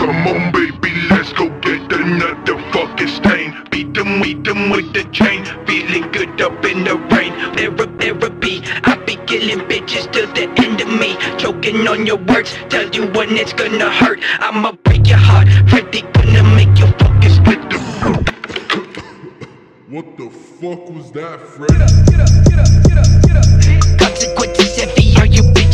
Come on, baby, let's go get another fucking stain. Beat them with the chain. Feeling good up in the rain. Therapy, I be killing bitches till the end of me. Choking on your words, tell you when it's gonna hurt. I'ma break your heart, Freddy gonna make you fucking split the. What the fuck was that, Freddy? Consequences heavy, are you